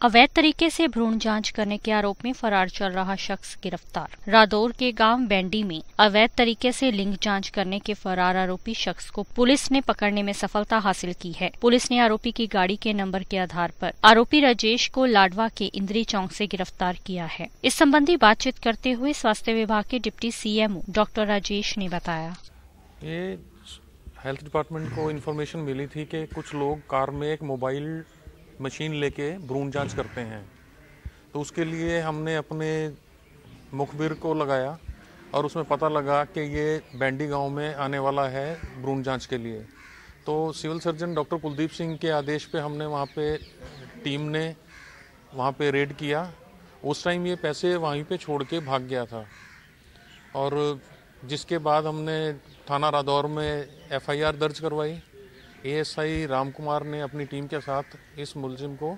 अवैध तरीके से भ्रूण जांच करने के आरोप में फरार चल रहा शख्स गिरफ्तार। रादौर के गांव बैंडी में अवैध तरीके से लिंग जांच करने के फरार आरोपी शख्स को पुलिस ने पकड़ने में सफलता हासिल की है। पुलिस ने आरोपी की गाड़ी के नंबर के आधार पर आरोपी राजेश को लाडवा के इंद्री चौक से गिरफ्तार किया है। इस संबंधी बातचीत करते हुए स्वास्थ्य विभाग के डिप्टी सीएमओ डॉक्टर राजेश ने बताया, ये हेल्थ डिपार्टमेंट को इन्फॉर्मेशन मिली थी कि कुछ लोग कार में एक मोबाइल मशीन लेके भ्रूण जांच करते हैं, तो उसके लिए हमने अपने मुखबिर को लगाया और उसमें पता लगा कि ये बैंडी गांव में आने वाला है भ्रूण जांच के लिए। तो civil surgeon doctor Kuldeep Singh के आदेश पे हमने वहाँ पे टीम ने वहाँ पे रेड किया। उस टाइम ये पैसे वहीं पे छोड़ के भाग गया था और जिसके बाद हमने थाना रादौर में एफआईआर दर्ज करवाई। एएसआई राम कुमार ने अपनी टीम के साथ इस मुलजिम को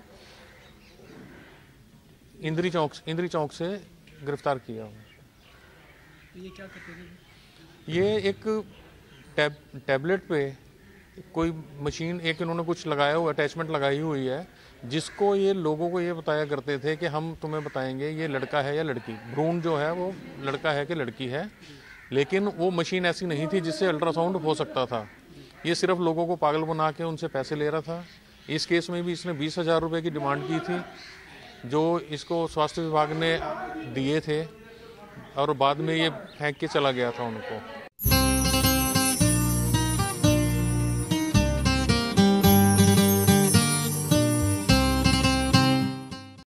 इंद्री चौक से गिरफ्तार किया। ये क्या करते थे? ये एक टैबलेट पे कोई मशीन एक इन्होंने कुछ लगाया हुआ अटैचमेंट लगाई हुई है, जिसको ये लोगों को ये बताया करते थे कि हम तुम्हें बताएंगे ये लड़का है या लड़की। भ्रूण जो है वो लड़का है कि लड़की है, लेकिन वो मशीन ऐसी नहीं थी जिससे अल्ट्रासाउंड हो सकता था। ये सिर्फ लोगों को पागल बना के उनसे पैसे ले रहा था। इस केस में भी इसने 20,000 रुपये की डिमांड की थी, जो इसको स्वास्थ्य विभाग ने दिए थे और बाद में ये फेंक के चला गया था उनको।